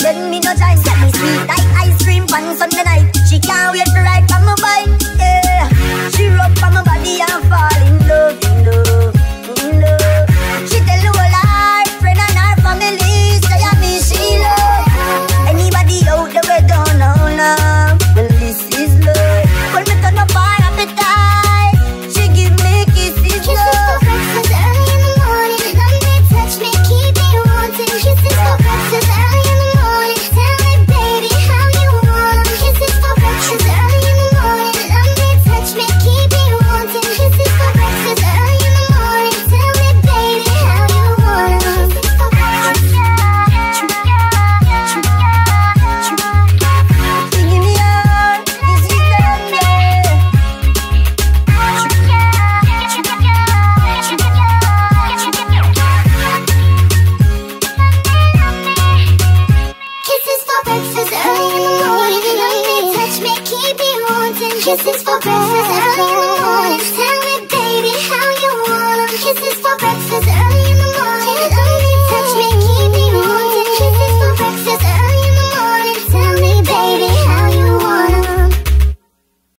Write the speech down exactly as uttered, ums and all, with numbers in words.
when me no join. Get me sweet like ice cream on Sunday night. She can't wait to ride on my bike, yeah. She rub on my body and fall in love, in love, in love. She tell the whole her friend and her family, say I me she love. Anybody out there we don't know now, well this is love. When me turn up her appetite, she give me kisses, Kisses love. for breakfast early in the morning. Love me, touch me, keep me wanting. Kisses for breakfast early in the morning. Tell me, baby, how you want 'em. Kisses for breakfast early in the morning. Love me, touch me, keep me wanting. Kisses for breakfast early in the morning. Tell me, baby, how you want 'em. Kisses for breakfast. She give me heart, this is love, yeah. Kisses for breakfast early in the morning. Love me, touch me, keep me wanting. Kisses for breakfast early in the morning. Tell me, baby, how you want 'em. Kisses for breakfast early in the morning.